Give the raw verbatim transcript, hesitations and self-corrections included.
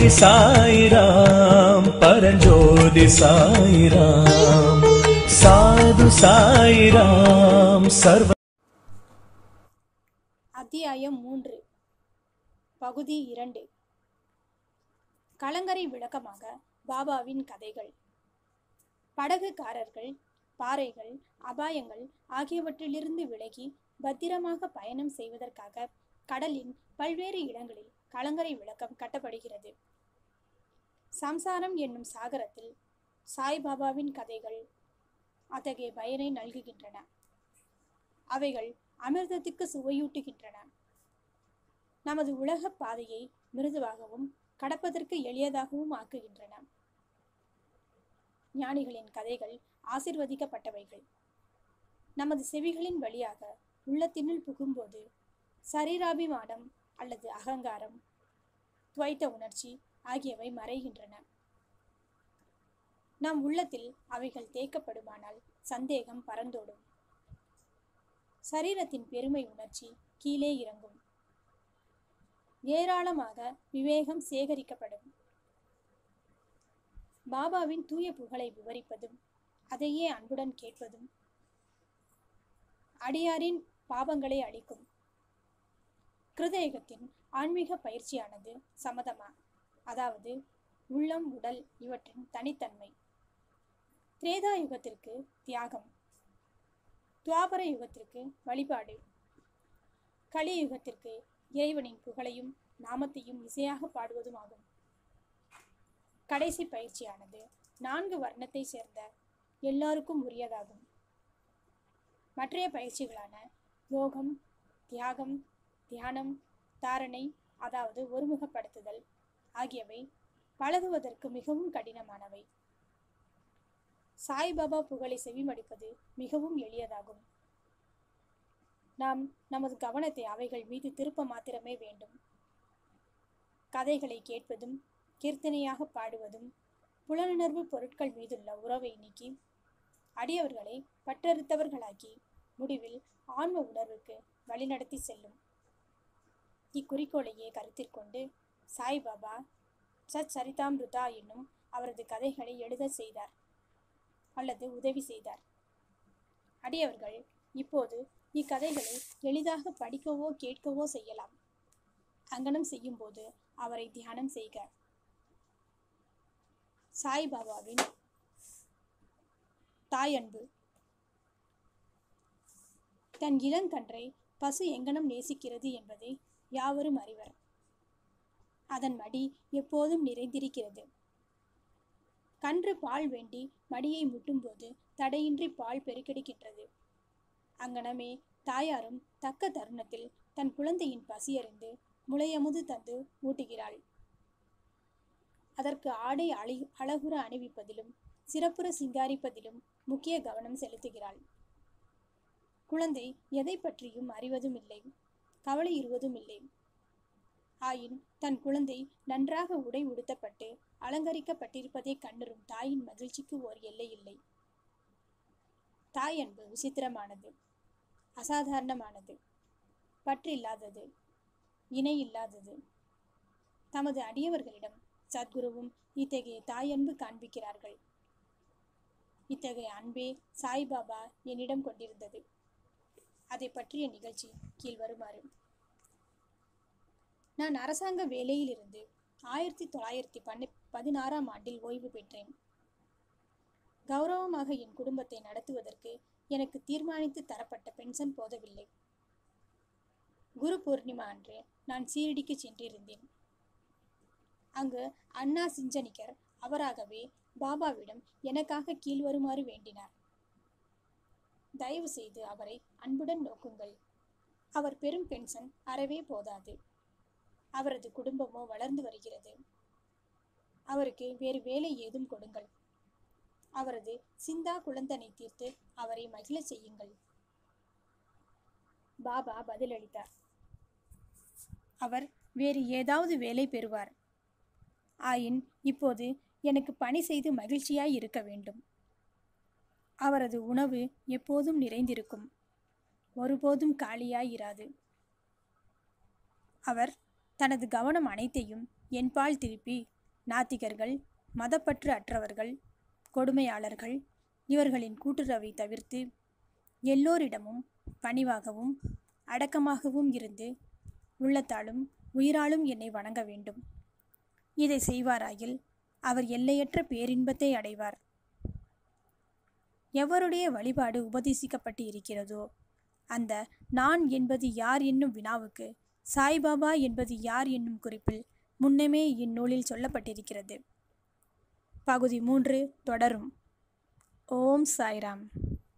சாய்ராம் பரஞ்சோதி சாய்ராம் சாது சாய்ராம் சர்வ. அத்தியாயம் மூன்று, பகுதி இரண்டு. கலங்கரை விளக்கமாக பாபாவின் கதைகள். படகுக்காரர்கள் பாறைகள், அபாயங்கள் ஆகியவற்றிலிருந்து விலகி பத்திரமாக பயணம் செய்வதற்காக கடலின் பல்வேறு இடங்களில் கலங்கரை விளக்கம் கட்டப்படுகிறது. சம்சாரம் என்னும் சாகரத்தில் சாய்பாபாவின் கதைகள் அத்தகைய பயனை நல்குகின்றன. அவைகள் அமிர்தத்துக்கு சுவையூட்டுகின்றன. நமது உலக பாதையை மிருதுவாகவும் கடப்பதற்கு எளியதாகவும் ஆக்குகின்றன. ஞானிகளின் கதைகள் ஆசிர்வதிக்கப்பட்டவைகள். நமது செவிகளின் வழியாக உள்ளத்தினுள் புகும்போது சரீராபிமானம் அல்லது அகங்காரம், துவைத்த உணர்ச்சி ஆகியவை மறைகின்றன. நம் உள்ளத்தில் அவைகள் தேக்கப்படுமானால் சந்தேகம் பறந்தோடும். சரீரத்தின் பெருமை உணர்ச்சி கீழே இறங்கும். ஏராளமாக விவேகம் சேகரிக்கப்படும். பாபாவின் தூய புகழை விவரிப்பதும் அதையே அன்புடன் கேட்பதும் அடியாரின் பாவங்களை அளிக்கும். கிருதயுகத்தின் ஆன்மீக பயிற்சியானது சமதமா, அதாவது உள்ளம், உடல் இவற்றின் தனித்தன்மை. திரேதா யுகத்திற்கு தியாகம், துவாபர யுகத்திற்கு வழிபாடு, கலியுகத்திற்கு இறைவனின் புகழையும் நாமத்தையும் இசையாக பாடுவதும் ஆகும். கடைசி பயிற்சியானது நான்கு வர்ணத்தை சேர்ந்த எல்லாருக்கும் உரியதாகும். மற்றைய பயிற்சிகளான யோகம், தியாகம், தியானம், தாரணை அதாவது ஒருமுகப்படுத்துதல் ஆகியவை பழகுவதற்கு மிகவும் கடினமானவை. சாய்பாபா புகழை செவிமடிப்பது மிகவும் எளியதாகும். நாம் நமது கவனத்தை அவைகள் மீது திருப்ப மாத்திரமே வேண்டும். கதைகளை கேட்பதும் கீர்த்தனையாக பாடுவதும் புலனுணர்வு பொருட்கள் மீதுள்ள உறவை நீக்கி அடியவர்களை பற்றறுத்தவர்களாக்கி முடிவில் ஆன்ம உணர்வுக்கு வழிநடத்தி செல்லும். இக்குறிக்கோளையே கருத்தில் கொண்டு சாய்பாபா சத் சரிதாமிருதா என்னும் அவரது கதைகளை எழுத செய்தார் அல்லது உதவி செய்தார். அடியவர்கள் இப்போது இக்கதைகளை எளிதாக படிக்கவோ கேட்கவோ செய்யலாம். அங்கனம் செய்யும் போது அவரை தியானம் செய்க. சாய்பாபாவின் தாயன்பு. தன் இளங்கன்றை பசு எங்கனம் நேசிக்கிறது என்பதை யாவரும் அறிவர். அதன் மடி எப்போதும் நிறைந்திருக்கிறது. கன்று பால் வேண்டி மடியை முட்டும்போது தடையின்றி பால் பெருக்கெடுக்கின்றது. அங்கனமே தாயாரும் தக்க தருணத்தில் தன் குழந்தையின் பசியறிந்து முளையமுது தந்து ஊட்டுகிறாள். அதற்கு ஆடை அழி அழகுற அணிவிப்பதிலும் சிறப்புற சிங்காரிப்பதிலும் முக்கிய கவனம் செலுத்துகிறாள். குழந்தை எதை பற்றியும் அறிவதும் இல்லை, கவலை இருவதும் இல்லை. ஆயின் தன் குழந்தை நன்றாக உடை உடுத்தப்பட்டு அலங்கரிக்கப்பட்டிருப்பதை கண்டரும் தாயின் மகிழ்ச்சிக்கு ஓர் எல்லை இல்லை. தாய் அன்பு விசித்திரமானது, அசாதாரணமானது, பற்றில்லாதது, இணை இல்லாதது. தமது அடியவர்களிடம் சத்குருவும் இத்தகைய தாயன்பு காண்பிக்கிறார்கள். இத்தகைய அன்பே சாய்பாபா என்னிடம் கொண்டிருந்தது. அதை பற்றிய நிகழ்ச்சி கீழ்வருமாறு. நான் அரசாங்க வேலையிலிருந்து ஆயிரத்தி தொள்ளாயிரத்தி பன்னி பதினாறாம் ஆண்டில் ஓய்வு பெற்றேன். கௌரவமாக என் குடும்பத்தை நடத்துவதற்கு எனக்கு தீர்மானித்து தரப்பட்ட பென்ஷன் போதவில்லை. குரு பூர்ணிமா அன்று நான் சீரடிக்கு சென்றிருந்தேன். அங்கு அண்ணா சிஞ்சனிக்கர் அவராகவே பாபாவிடம் எனக்காக கீழ்வருமாறு வேண்டினார். தயவு செய்து அவரை அன்புடன் நோக்குங்கள். அவர் பெரும் பென்ஷன் அறவே போதாது. அவரது குடும்பமோ வளர்ந்து வருகிறது. அவருக்கு வேறு வேலை ஏதும் கொடுங்கள். அவரது சிந்தா குழந்தனை தீர்த்து அவரை மகிழ செய்யுங்கள். பாபா பதிலளித்தார். அவர் வேறு ஏதாவது வேலை பெறுவார். ஆயின் இப்போது எனக்கு பணி செய்து மகிழ்ச்சியாய் இருக்க வேண்டும். அவரது உணவு எப்போதும் நிறைந்திருக்கும், ஒருபோதும் காலியாய் இராது. அவர் தனது கவனம் அனைத்தையும் என்பால் திருப்பி நாத்திகர்கள், மதப்பற்று அற்றவர்கள், கொடுமையாளர்கள் இவர்களின் கூட்டுறவை தவிர்த்து எல்லோரிடமும் பணிவாகவும் அடக்கமாகவும் இருந்து உள்ளத்தாலும் உயிராலும் என்னை வணங்க வேண்டும். இதை செய்வாராயில் அவர் எல்லையற்ற பேரின்பத்தை அடைவார். எவருடைய வழிபாடு உபதேசிக்கப்பட்டு இருக்கிறதோ அந்த நான் என்பது யார் என்னும் வினாவுக்கு சாய்பாபா என்பது யார் என்னும் குறிப்பில் முன்னமே இந்நூலில் சொல்லப்பட்டிருக்கிறது. பகுதி மூன்று தொடரும். ஓம் சாய்ராம்.